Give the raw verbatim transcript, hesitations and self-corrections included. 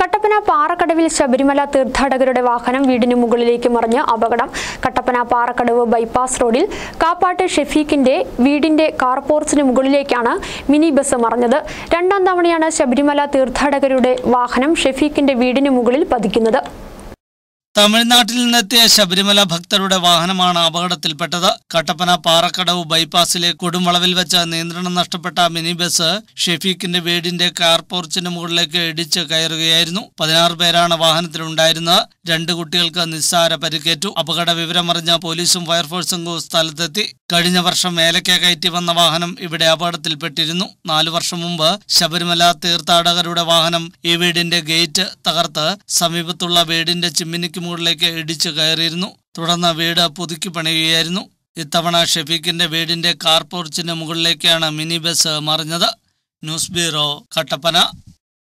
കട്ടപ്പന പാറക്കടവിൽ ശബരിമല തീർത്ഥാടകരുടെ വാഹനം വീടിന് മുകളിലേക്ക് മറിഞ്ഞ് അപകടം. കട്ടപ്പന പാറക്കടവ് ബൈപ്പാസ് റോഡിൽ കാപ്പാട്ട് ഷെഫീഖിന്റെ വീടിന്റെ കാർപോർച്ചിന് മുകളിലേക്കാണ് മിനി ബസ് മറിഞ്ഞത്. രണ്ടാം തവണയാണ് ശബരിമല തീർത്ഥാടകരുടെ വാഹനം ഷെഫീഖിന്റെ വീടിന് മുകളിൽ പതിക്കുന്നത്. തമിഴ്നാട്ടിൽ നിന്നെത്തിയ ശബരിമല ഭക്തരുടെ വാഹനമാണ് അപകടത്തിൽപ്പെട്ടത്. കട്ടപ്പന പാറക്കടവ് ബൈപ്പാസിലെ കൊടുംവളവിൽ വെച്ച് നിയന്ത്രണം നഷ്ടപ്പെട്ട മിനി ബസ് ഷെഫീഖിന്റെ വീടിന്റെ കാർപോർച്ചിന് മുകളിലേക്ക് ഇടിച്ച് കയറുകയായിരുന്നു. പതിനാറ് പേരാണ് വാഹനത്തിലുണ്ടായിരുന്നത്. രണ്ട് കുട്ടികൾക്ക് നിസ്സാര പരിക്കേറ്റു. അപകട വിവരമറിഞ്ഞ പോലീസും ഫയർഫോഴ്സ് സംഘവും സ്ഥലത്തെത്തി. കഴിഞ്ഞ വർഷം ഏലക്ക കയറ്റി വന്ന വാഹനം ഇവിടെ അപകടത്തിൽപ്പെട്ടിരുന്നു. നാലു വർഷം മുമ്പ് ശബരിമല തീർത്ഥാടകരുടെ വാഹനം ഈ വീടിന്റെ ഗേറ്റ് തകർത്ത് സമീപത്തുള്ള വീടിന്റെ ചിമ്മിനിക്ക് മുകളിലേക്ക് ഇടിച്ചു കയറിയിരുന്നു. തുടർന്ന് വീട് പുതുക്കി പണിയുകയായിരുന്നു. ഇത്തവണ ഷെഫീഖിന്റെ വീടിന്റെ കാർപോർച്ചിന് മുകളിലേക്കാണ് മിനി ബസ് മറിഞ്ഞത്. News bureau, Kattappana.